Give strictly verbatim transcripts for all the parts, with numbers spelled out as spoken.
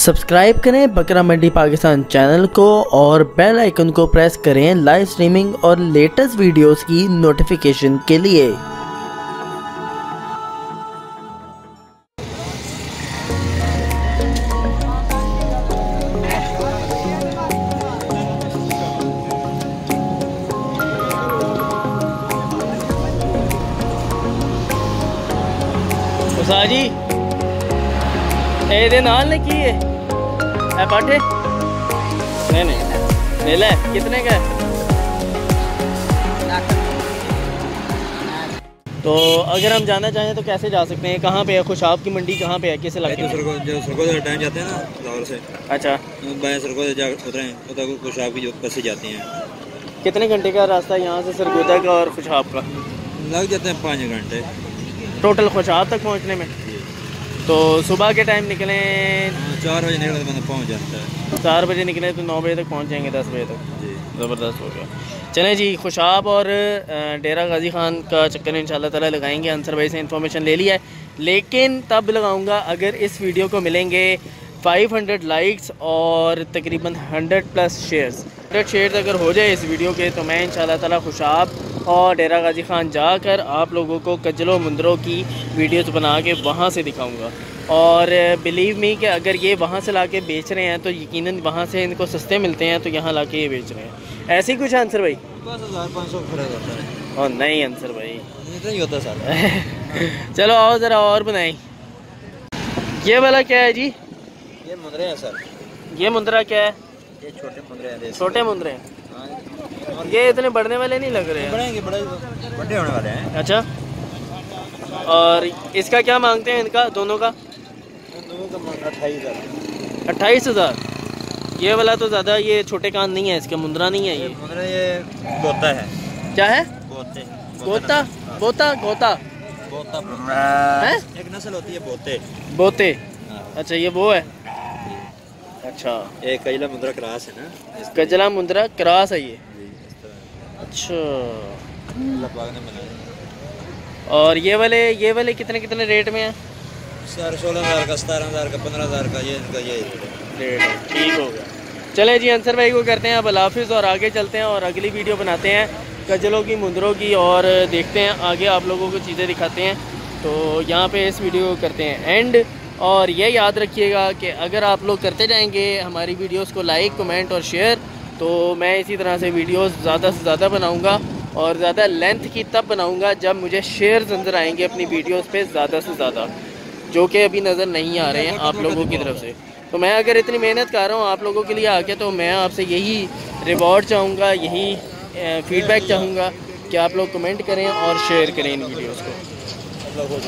Subscribe करें बकरा मंडी Pakistan channel को और बेल आइकन को प्रेस करें लाइव स्ट्रीमिंग और लेटेस्ट वीडियोस की नोटिफिकेशन के लिए। जी ए नाल ने की है ए पाठे नहीं नहीं ले ले कितने का है? तो अगर हम जाना चाहें तो कैसे जा सकते हैं? कहाँ पे है खुशाब की मंडी? कहाँ पे है? किस इलाके में? सरको जो सरको से टाइम जाते हैं ना लाहौर से। अच्छा बाएं सरको से जा उतरे उधर खुशाब की जो बसें जाती हैं। कितने घंटे का रास्ता है यहाँ से सरगोदा का और खुशाब का? लग जाते हैं पाँच घंटे टोटल खुशाब तक पहुँचने में। तो सुबह के टाइम निकलें चार बजे निकले तो पहुँच जाता है। चार बजे निकले तो नौ बजे तक पहुँच जाएंगे, दस बजे तक। जी ज़बरदस्त हो गया। चलें जी, खुशाब और डेरा गाजी खान का चक्कर इंशाल्लाह ताला लगाएंगे। अंसर भाई से इन्फॉर्मेशन ले लिया है, लेकिन तब लगाऊंगा अगर इस वीडियो को मिलेंगे पाँच सौ लाइक्स और तकरीबन सौ प्लस शेयर्स। सौ शेयर्स अगर हो जाए इस वीडियो के तो मैं इंशाल्लाह ताला खुशाब और डेरा गाजी खान जाकर आप लोगों को कजलो मुंदरों की वीडियोस बना के वहाँ से दिखाऊंगा। और बिलीव मी कि अगर ये वहाँ से लाके बेच रहे हैं तो यकीनन वहाँ से इनको सस्ते मिलते हैं, तो यहाँ लाके ये बेच रहे हैं। ऐसे ही कुछ है आंसर भाई? बस हज़ार पाँच सौ फर्क होता है। और नहीं आंसर भाई इतना ही होता सर। चलो आओ ज़रा और बनाएं। ये वाला क्या है जी? ये मुंदरे हैं सर। ये मुंदरा क्या है? ये छोटे मुंदरे हैं। छोटे मुंदरे हैं। और ये इतने बढ़ने वाले नहीं लग रहे हैं। बढ़ेंगे, बड़े बड़े होने वाले हैं। अच्छा, और इसका क्या मांगते हैं इनका दोनों का? दोनों का मांग अट्ठाईस हज़ार। अट्ठाईस हज़ार। ये वाला तो ज़्यादा, ये छोटे कान नहीं है, इसका मुंदरा नहीं है। ये मुंदरा ये गोता है। क्या है? बोते। गोता गोता गोता बोता है, एक नस्ल होती है बोते। बोते, अच्छा ये वो है। अच्छा, ये कजला मुंदरा क्रॉस है ना? कजला मुंदरा क्रॉस है ये। अच्छा, अल्लाह पाक ने बनाया। और ये वाले ये वाले कितने कितने रेट में है? सर सोलह हज़ार का, सतारह हज़ार का, पंद्रह हज़ार का, ये इनका ये रेट है। ठीक हो गया। चले जी, अंसर भाई को करते हैं अब अल्लाह हाफिज़ और आगे चलते हैं और अगली वीडियो बनाते हैं कजलों की, मुंदरों की, और देखते हैं आगे आप लोगों को चीज़ें दिखाते हैं। तो यहाँ पे इस वीडियो को करते हैं एंड। और ये याद रखिएगा कि अगर आप लोग करते जाएंगे हमारी वीडियोस को लाइक, कमेंट और शेयर, तो मैं इसी तरह से वीडियोस ज़्यादा से ज़्यादा बनाऊंगा और ज़्यादा लेंथ की तब बनाऊंगा जब मुझे शेयर्स नज़र आएंगे अपनी वीडियोस पे ज़्यादा से ज़्यादा, जो कि अभी नज़र नहीं आ रहे हैं आप लोगों की तरफ से। तो मैं अगर इतनी मेहनत कर रहा हूँ आप लोगों के लिए आके, तो मैं आपसे यही रिवॉर्ड चाहूँगा, यही फीडबैक चाहूँगा कि आप लोग कमेंट करें और शेयर करें इन वीडियोज़ को।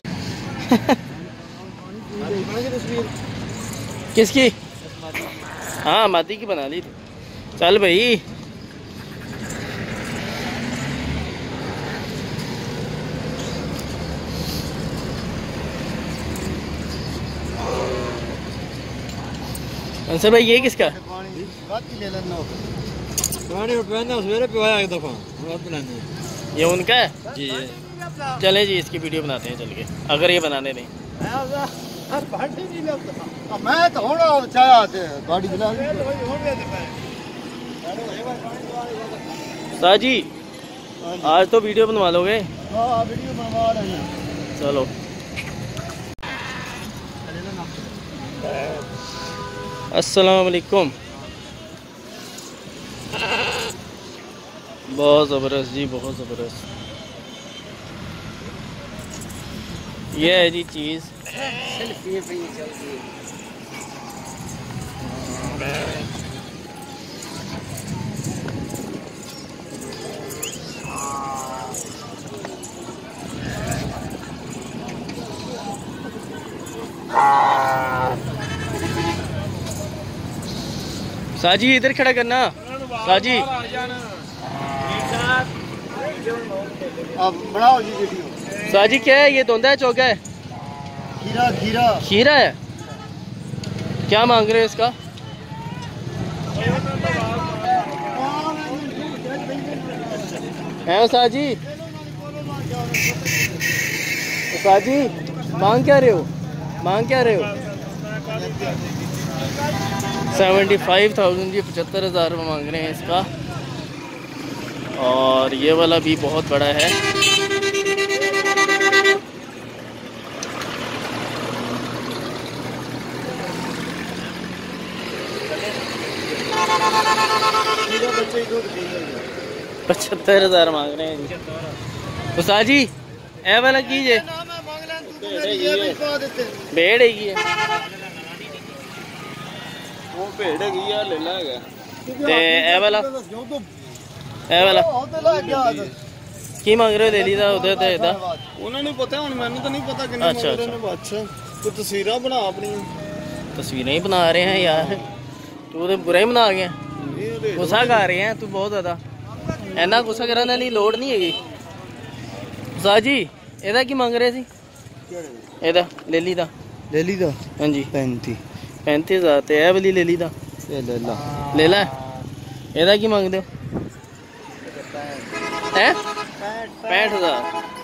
किसकी? हाँ, मादी की बना ली थी। चल भाई, अंसर भाई ये किसका? ये उनका है जी। चले जी, इसकी वीडियो बनाते हैं चल के, अगर ये बनाने दें। मैं तो साजी आज तो वीडियो बनवा लोगे? वीडियो बनवा रहे हैं। चलो, अस्सलाम वालेकुम। बहुत ज़बरदस्त जी, बहुत ज़बरदस्त। ये है जी चीज़। साजी इधर खड़ा करना। साजी अब बनाओ जी वीडियो। साजी क्या है ये? धोंदा है, चौका है? खीरा खीरा खीरा है। क्या मांग रहे हो इसका? है साजी? साजी मांग क्या रहे हो? मांग क्या रहे हो? सेवेंटी फाइव थाउजेंड जी, पचहत्तर हज़ार मांग रहे हैं इसका। और ये वाला भी बहुत बड़ा है। पचहत्तर हज़ार मांग रहे हैं जी। उस्ताद जी ए वाला कीजिए, भेड़ है ये, वो भेड़ है ये ले लेगा। ते ए वाला ए वाला की मांग रहे हो? ले लीदा उधर ते इदा ਉਹਨਾਂ ਨੂੰ ਪਤਾ, ਹੁਣ ਮੈਨੂੰ ਤਾਂ ਨਹੀਂ ਪਤਾ ਕਿੰਨੇ ਮੰਗ ਰਹੇ ਨੇ। ਅੱਛਾ ਤੂੰ ਤਸਵੀਰਾਂ ਬਣਾ ਆਪਣੀਆਂ। तस्वीरें ही बना रहे हैं यार, तू तो बुरा ही बना गया, गुस्सा कर रहे हैं तू बहुत ज्यादा। इन्ना गुस्सा करने वाली लोड़ नहीं हैगी। उस्ताद जी ਇਹਦਾ ਕੀ ਮੰਗ ਰਹੇ ਸੀ? ਇਹਦਾ ਲੇਲੀ ਦਾ ਲੇਲੀ ਦਾ ਹਾਂਜੀ पैंती पैंती हज़ार। ਤੇ ਇਹ ਵਾਲੀ ਲੇਲੀ ਦਾ ਇਹ ਲੈ ਲਾ ਲੈ ਲੈ। ਇਹਦਾ ਕੀ ਮੰਗਦੇ ਹੋ? ਹੈ पैंठ हज़ार।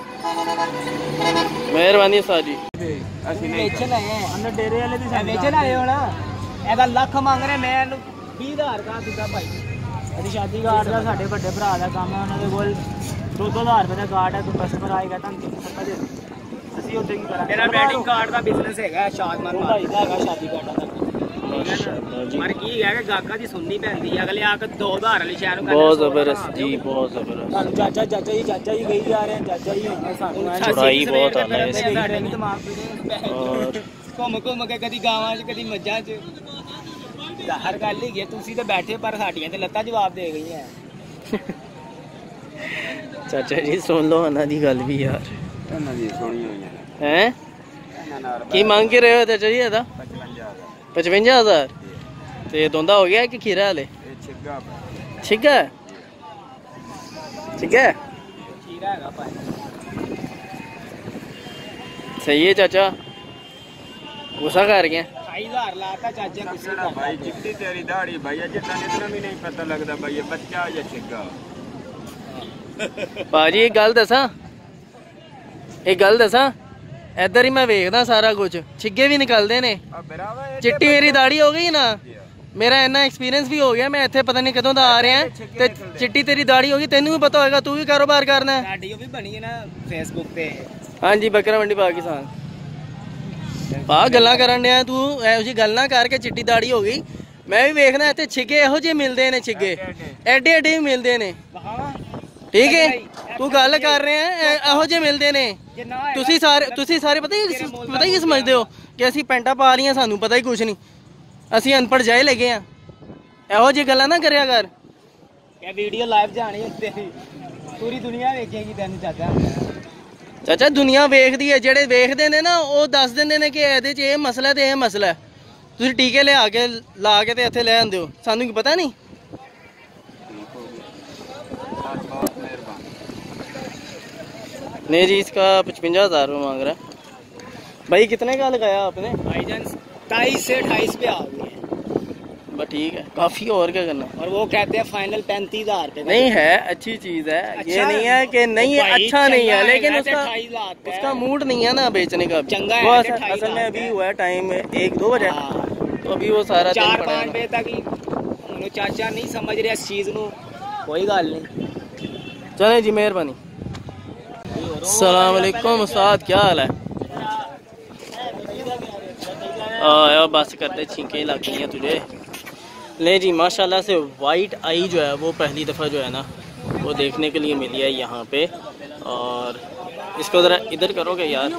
ਮਿਹਰਬਾਨੀ ਉਸਤਾਦ ਜੀ। ਅਸੀਂ ਵੇਚਣ ਆਏ ਆ ਅੰਦਰ ਡੇਰੇ ਵਾਲੇ ਦੀ ਸਾਡੇ ਵੇਚਣ ਆਏ ਹੋਣਾ। ਇਹਦਾ ਲੱਖ ਮੰਗ ਰਹੇ, ਮੈਂ ਇਹਨੂੰ ਵੀਹ ਹਜ਼ਾਰ ਦਾ ਦਿੱਤਾ ਭਾਈ। ਇਹਦੀ ਸ਼ਾਦੀ ਕਾਰਡ ਦਾ ਸਾਡੇ ਵੱਡੇ ਭਰਾ ਦਾ ਕੰਮ ਹੈ, ਉਹਨਾਂ ਦੇ ਕੋਲ ਦੋ ਦੋ ਹਜ਼ਾਰ ਰੁਪਏ ਦਾ ਕਾਰਡ ਹੈ। ਕੋਈ ਕਸਟਮਰ ਆਏਗਾ ਤਾਂ ਪੱਕਾ ਦੇ ਅਸੀਂ ਉੱਥੇ ਕੀ ਕਰਾਂਗੇ। ਮੇਰਾ ਵੈਡਿੰਗ ਕਾਰਡ ਦਾ ਬਿਜ਼ਨਸ ਹੈਗਾ, ਸ਼ਾਦਮਾਨ ਭਾਈ ਦਾ ਹੈਗਾ ਸ਼ਾਦੀ ਕਾਰਡ ਦਾ। ਪਰ ਕੀ ਹੈ ਕਿ ਗਾਗਾ ਦੀ ਸੁਣਨੀ ਪੈਂਦੀ ਹੈ, ਅਗਲੇ ਆ ਕੇ ਦੋ ਹਜ਼ਾਰ ਵਾਲੀ ਸ਼ਹਿਰ ਨੂੰ ਬਹੁਤ ਜ਼ਬਰਦਸਤ ਜੀ, ਬਹੁਤ ਜ਼ਬਰਦਸਤ। ਸਾਨੂੰ ਚਾਚਾ ਚਾਚਾ ਜੀ ਚਾਚਾ ਜੀ ਗਈ ਜਾ ਰਹੇ ਚਾਚਾ ਜੀ ਸਾਨੂੰ ਚੜਾਈ ਬਹੁਤ ਆ ਰਹੀ ਹੈ ਸਾਡੇ ਵੀ ਦਿਮਾਗ ਪੀੜੇ ਔਰ ਘੁੰਮ ਘੁੰਮ ਕੇ ਕਦੀ ਗਾਵਾਂ 'ਚ ਕਦੀ ਮੱਝਾਂ 'ਚ। ਹਰ ਗੱਲ ਹੀ ਹੈ, ਤੁਸੀਂ ਤੇ ਬੈਠੇ ਪਰ ਸਾਡੀਆਂ ਤੇ ਲੱਤਾਂ ਜਵਾਬ ਦੇ ਗਈਆਂ। ਚਾਚਾ ਜੀ ਸੁਣ ਲਓ ਇਹਨਾਂ ਦੀ ਗੱਲ ਵੀ ਯਾਰ। ਇਹਨਾਂ ਦੀ ਸੋਹਣੀ ਹੋਈਆਂ ਹੈ ਕੀ ਮੰਗ ਕੇ ਰਹੇ ਹੋ ਚਾਚਾ ਜੀ? ਇਹਦਾ ਪਚਵੰਜਾ ਹਜ਼ਾਰ। ਤੇ ਦੋਂਦਾ ਹੋ ਗਿਆ ਕਿ ਖੀਰਾ ਹਲੇ? ਛਿੱਗਾ ਛਿੱਗਾ ਛਿੱਗਾ ਖੀਰਾ ਹੈਗਾ ਭਾਈ। ਸਹੀ ਹੈ ਚਾਚਾ, ਗੁੱਸਾ ਕਰ ਗਿਆ। ਢਾਈ ਹਜ਼ਾਰ ਲਾਤਾ ਚਾਚੇ ਗੁੱਸੇ ਦਾ भाई चिट्टी तेरी दाढ़ी भैया जितना इतना भी नहीं पता लगता भाई ये बच्चा या छिग्गा। ਭਾਜੀ ਇੱਕ ਗੱਲ ਦੱਸਾਂ, ਇੱਕ ਗੱਲ ਦੱਸਾਂ, ਇੱਧਰ ਹੀ ਮੈਂ ਵੇਖਦਾ ਸਾਰਾ ਕੁਝ, ਛਿੱਗੇ ਵੀ ਨਿਕਲਦੇ ਨੇ। ਚਿੱਟੀ ਮੇਰੀ ਦਾੜੀ ਹੋ ਗਈ ਨਾ, ਮੇਰਾ ਇੰਨਾ ਐਕਸਪੀਰੀਅੰਸ ਵੀ ਹੋ ਗਿਆ। ਮੈਂ ਇੱਥੇ ਪਤਾ ਨਹੀਂ ਕਦੋਂ ਦਾ ਆ ਰਿਹਾ ਤੇ ਚਿੱਟੀ ਤੇਰੀ ਦਾੜੀ ਹੋ ਗਈ, ਤੈਨੂੰ ਵੀ ਪਤਾ ਹੋਏਗਾ, ਤੂੰ ਵੀ ਕਾਰੋਬਾਰ ਕਰਨਾ ਹੈ। ਸਾਡੀ ਉਹ ਵੀ ਬਣੀ ਹੈ ਨਾ ਫੇਸਬੁੱਕ ਤੇ। ਹਾਂਜੀ ਬੱਕਰਾ ਮੰਡੀ ਪਾਕਿਸਤਾਨ। ਆ ਗੱਲਾਂ ਕਰਨ ਡਿਆ ਤੂੰ, ਇਹੋ ਜਿਹੀ ਗੱਲ ਨਾ ਕਰਕੇ ਚਿੱਟੀ ਦਾੜੀ ਹੋ ਗਈ। ਮੈਂ ਵੀ ਵੇਖਣਾ ਇੱਥੇ ਛਿੱਗੇ ਇਹੋ ਜਿਹੇ ਮਿਲਦੇ ਨੇ, ਛਿੱਗੇ ਐਡੇ ਐਡੇ ਵੀ ਮਿਲਦੇ ਨੇ। ਠੀਕ ਹੈ ਤੂੰ ਗੱਲ ਕਰ ਰਿਹਾ ਇਹੋ ਜਿਹੇ ਮਿਲਦੇ ਨੇ। ਤੁਸੀਂ ਸਾਰੇ ਤੁਸੀਂ ਸਾਰੇ ਪਤਾ ਹੀ ਪਤਾ ਹੀ ਸਮਝਦੇ ਹੋ ਕਿ ਅਸੀਂ ਪੈਂਟਾਂ ਪਾ ਲਈਆਂ, ਸਾਨੂੰ ਪਤਾ ਹੀ ਕੁਛ ਨਹੀਂ, ਅਸੀਂ ਅਨਪੜ੍ਹ ਜਾਏ ਲੱਗੇ ਆ। ਇਹੋ ਜਿਹੀ ਗੱਲਾਂ ਨਾ ਕਰਿਆ ਕਰ। ਇਹ ਵੀਡੀਓ ਲਾਈਵ ਜਾਣੀ ਉੱਤੇ ਪੂਰੀ ਦੁਨੀਆ ਵੇਖੇਗੀ ਤੈਨੂੰ ਚਾਚਾ। ਚਾਚਾ ਦੁਨੀਆ ਵੇਖਦੀ ਹੈ, ਜਿਹੜੇ ਵੇਖਦੇ ਨੇ ਨਾ ਉਹ ਦੱਸ ਦਿੰਦੇ ਨੇ ਕਿ ਇਹਦੇ 'ਚ ਇਹ ਮਸਲਾ ਤੇ ਇਹ ਮਸਲਾ ਹੈ। ਤੁਸੀਂ ਟੀਕੇ ਲਿਆ ਕੇ ਲਾ ਕੇ ਤੇ ਇੱਥੇ ਲੈ ਆਉਂਦੇ ਹੋ, ਸਾਨੂੰ ਕੀ ਪਤਾ ਨਹੀਂ। नहीं जी इसका पचपंजा हज़ार रुपये मांग रहा है। भाई कितने का लगाया आपने? भाईजान सताईस से अट्ठाईस पे आ गई है। बस ठीक है, काफ़ी और क्या करना। और वो कहते हैं फाइनल पैंतीस हज़ार पे। नहीं है, अच्छी चीज़ है। अच्छा, ये नहीं है कि नहीं है, अच्छा नहीं है, लेकिन उसका उसका मूड नहीं है ना बेचने का। चंगा वो है असल में अभी हुआ है टाइम एक दो बजे, तो अभी वो सारा चार पाँच बजे तक ही चाचा नहीं समझ रहे इस चीज़ को। कोई गल नहीं, चले जी मेहरबानी। अस्सलामुअलैकुम उस्ताद, क्या हाल है? आया बस करते छींके लग गई हैं तुझे। ले जी माशाल्लाह से वाइट आई जो है वो पहली दफ़ा जो है ना वो देखने के लिए मिली है यहाँ पे। और इसको ज़रा इधर करोगे यार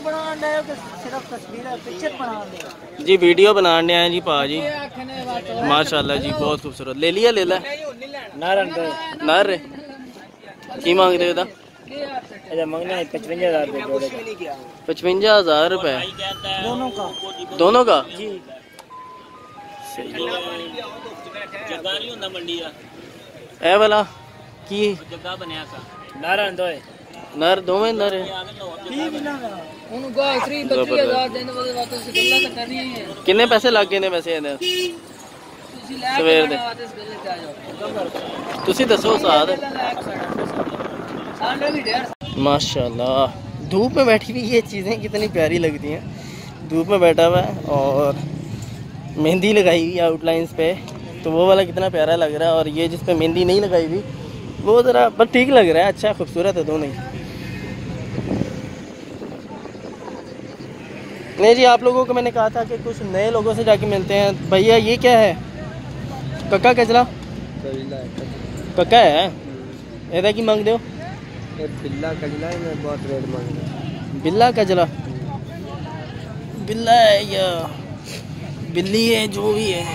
जी, वीडियो बनाने आए जी पा जी माशाल्लाह जी, बहुत खूबसूरत। ले लिया ले ला नर की मांग रहे हो? मंगना है पचवंजा हजार रुपये। पचवंजा हजार रुपये दोनों का दोनों का जी। सही है वाला की नर नर दोवें नर किन्ने पैसे लग गए ने वैसे सवेर दे? तुसी दसो साथ। माशाल्लाह धूप में बैठी हुई ये चीज़ें कितनी प्यारी लगती हैं। धूप में बैठा हुआ है और मेहंदी लगाई हुई आउटलाइंस पे, तो वो वाला कितना प्यारा लग रहा है। और ये जिस पे मेहंदी नहीं लगाई हुई वो ज़रा बस ठीक लग रहा है, अच्छा खूबसूरत है दोनों ही। नहीं जी, आप लोगों को मैंने कहा था कि कुछ नए लोगों से जाके मिलते हैं। भैया ये क्या है? कक्का कचला कक्का है ऐसा की मांग दो? बिल्ला कजला है, मैं बहुत रेट मांग रहा। बिल्ला कजला, बिल्ला है या बिल्ली है, जो भी है,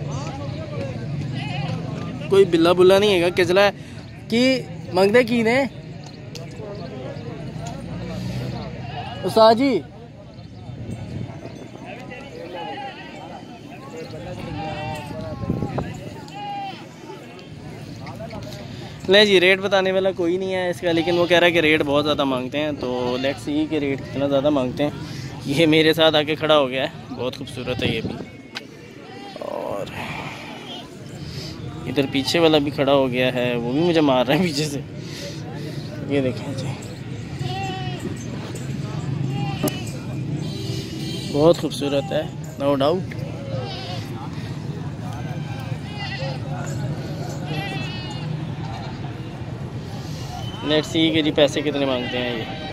कोई बिल्ला बुल्ला नहीं है, कजला है कि मंगदे की ने उस्ताद जी। नहीं जी, रेट बताने वाला कोई नहीं है इसका, लेकिन वो कह रहा है कि रेट बहुत ज़्यादा मांगते हैं। तो लेट्स सी कि रेट कितना ज़्यादा मांगते हैं। ये मेरे साथ आके खड़ा हो गया है, बहुत खूबसूरत है ये भी। और इधर पीछे वाला भी खड़ा हो गया है, वो भी मुझे मार रहा है पीछे से। ये देखें जी, बहुत खूबसूरत है, नो डाउट। लेट्स सी कि जी पैसे कितने मांगते हैं ये।